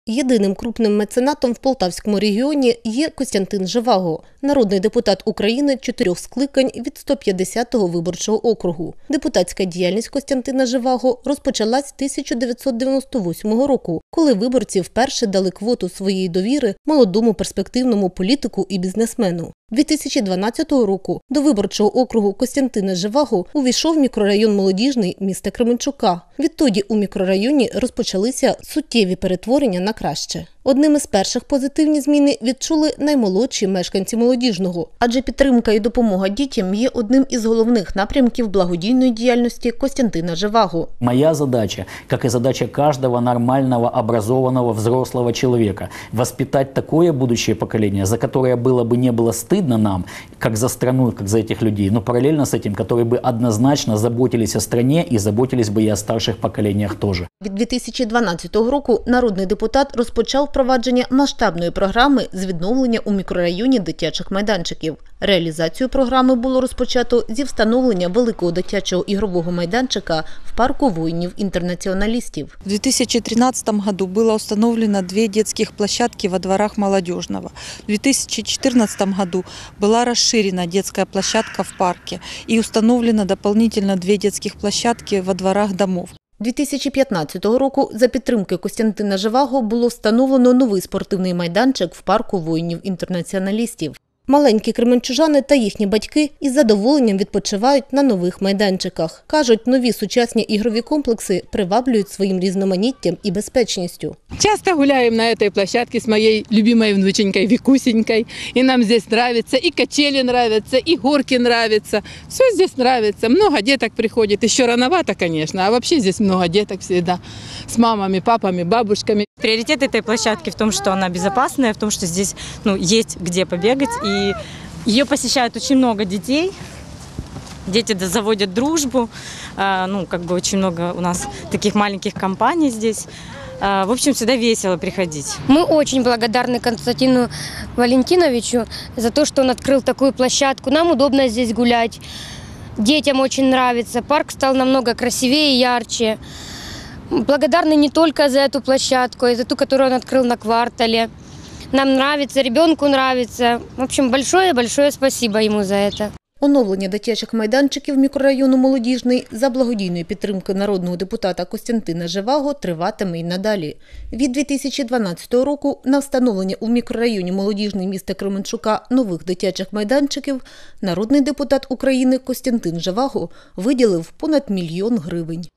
Єдиним крупним меценатом в Полтавському регіоні є Костянтин Живаго, народний депутат України 4 скликань від 150-го виборчого округу. Депутатська діяльність Костянтина Живаго розпочалась 1998 року, коли виборці вперше дали квоту своєї довіри молодому перспективному політику і бізнесмену. 2012 року до виборчого округу Костянтина Живаго увійшов мікрорайон Молодіжний міста Кременчука. Відтоді у мікрорайоні розпочалися суттєві перетворення на краще. Одним із перших позитивні зміни відчули наймолодші мешканці Молодіжного, адже підтримка і допомога дітям є одним із головних напрямків благодійної діяльності Костянтина Живаго. Моя задача, как и задача каждого нормального, образованного, взрослого человека, воспитать такое будущее поколение, за которое не было стыдно нам, как за страну, как за этих людей, но параллельно с этим, которые бы однозначно заботились о стране и заботились бы и о старших поколениях тоже. Від 2012 року народний депутат розпочав впровадження масштабної програми з відновлення у мікрорайоні дитячих майданчиків. Реалізацію програми було розпочато зі встановлення великого дитячого ігрового майданчика в парку воїнів-інтернаціоналістів. В 2013 году было установлено 2 детских площадки во дворах Молодежного. В 2014 году была расширена детская площадка в парке и установлено дополнительно 2 детских площадки во дворах домов. 2015 року за підтримки Костянтина Живаго було встановлено новий спортивний майданчик в парку воїнів-інтернаціоналістів. Маленькі кременчужани та їхні батьки із задоволенням відпочивають на нових майданчиках. Кажуть, нові сучасні ігрові комплекси приваблюють своїм різноманіттям і безпечністю. Часто гуляем на этой площадке с моей любимой внученькой Викусенькой. И нам здесь нравится, и качели нравятся, и горки нравятся. Все здесь нравится. Много деток приходит. Еще рановато, конечно, а вообще здесь много деток всегда. С мамами, папами, бабушками. Приоритет этой площадки в том, что она безопасная, в том, что здесь есть где побегать. И ее посещают очень много детей. Дети заводят дружбу. Очень много у нас таких маленьких компаний здесь. В общем, всегда весело приходить. Мы очень благодарны Константину Валентиновичу за то, что он открыл такую площадку. Нам удобно здесь гулять. Детям очень нравится. Парк стал намного красивее и ярче. Благодарны не только за эту площадку, и за ту, которую он открыл на квартале. Нам нравится, ребенку нравится. В общем, большое-большое спасибо ему за это. Оновлення дитячих майданчиків мікрорайону Молодіжний за благодійної підтримки народного депутата Костянтина Живаго триватиме й надалі. Від 2012 року на встановлення у мікрорайоні Молодіжний міста Кременчука нових дитячих майданчиків народний депутат України Костянтин Живаго виділив понад 1 мільйон гривень.